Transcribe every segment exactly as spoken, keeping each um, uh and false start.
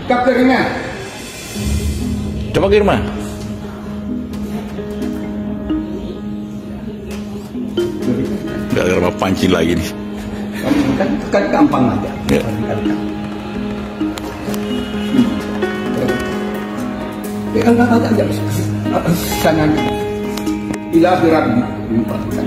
Kaptennya. Coba ke rumah. Gak ada pancing lagi nih. Kan, kan gampang aja. Ya. Ya kan aja aja. Sangat ila berat dipastikan.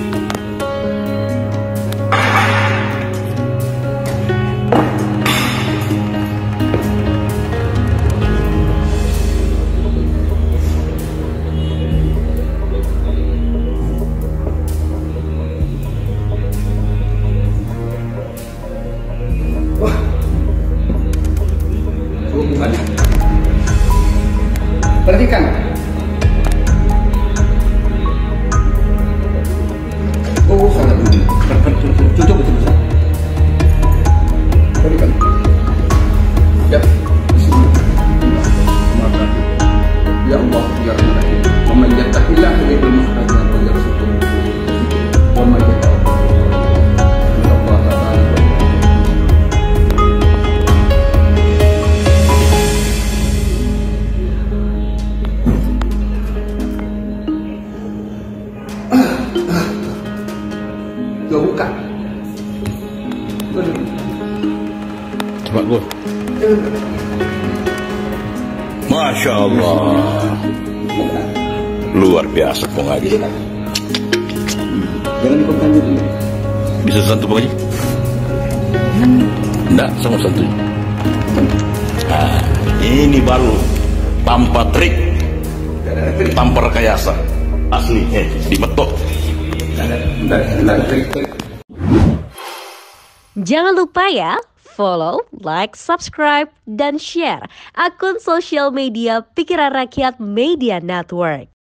Wah, hubungannya. Perhatikan. Oh, sangat tinggi. Cocok betul betul. Perhatikan. Ya. Maka ya Allah ya Rahman. Wa man yattaqillah yaj'al makhrajan wa yarzuqhu wa man yattaqillah Gua buka. Coba gue. Masya Allah. Luar biasa Pong Haji. Jangan dipotong dulu. Bisa santu Pong Haji? Enggak, sama santu. Nah, ini baru tanpa trik, tanpa rekayasa. Asli, eh, dimetok. Jangan lupa ya, follow, like, subscribe, dan share akun sosial media Pikiran Rakyat Media Network.